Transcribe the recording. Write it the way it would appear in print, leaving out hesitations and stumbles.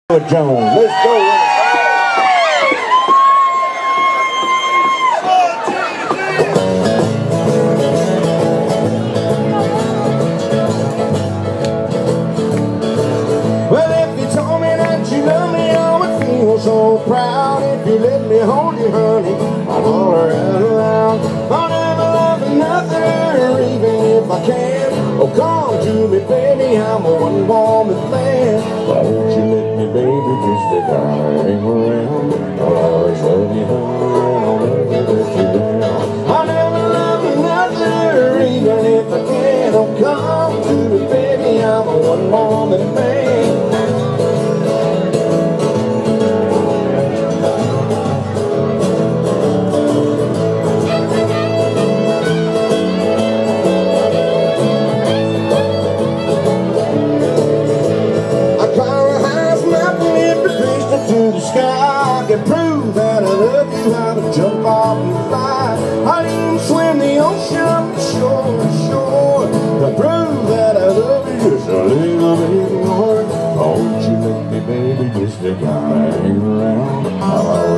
Jones. Let's go. Well, if you told me that you love me, I would feel so proud. If you let me hold you, honey, I'll holler out loud. I'll never love another, even if I can. Oh, come to me, baby, I'm a one-woman man. Why won't you let me, baby, just to hang around? I'll always love you, honey, and I'll never let you down. I'll never love another, even if I can. Oh, come to me, baby, I'm a one-woman man. To the sky, I can prove that I love you. How to jump off and fly. I'd even swim the ocean from shore to shore to prove that I love you just a little bit more. Oh, won't you let me, baby, just to hang around?